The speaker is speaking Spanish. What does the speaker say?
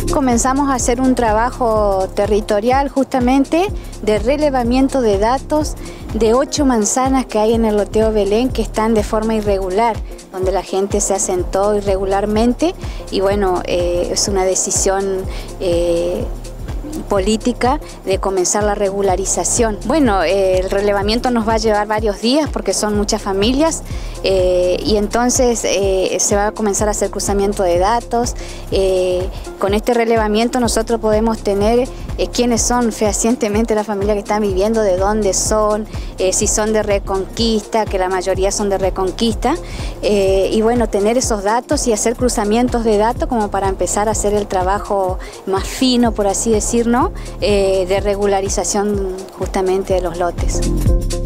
Comenzamos a hacer un trabajo territorial justamente de relevamiento de datos de 8 manzanas que hay en el loteo Belén que están de forma irregular, donde la gente se asentó irregularmente y bueno, es una decisión política de comenzar la regularización. Bueno, el relevamiento nos va a llevar varios días porque son muchas familias y entonces se va a comenzar a hacer cruzamiento de datos. Con este relevamiento nosotros podemos tener quiénes son fehacientemente la familia que están viviendo, de dónde son, si son de Reconquista, que la mayoría son de Reconquista, y bueno, tener esos datos y hacer cruzamientos de datos como para empezar a hacer el trabajo más fino, por así decir, ¿no? De regularización justamente de los lotes.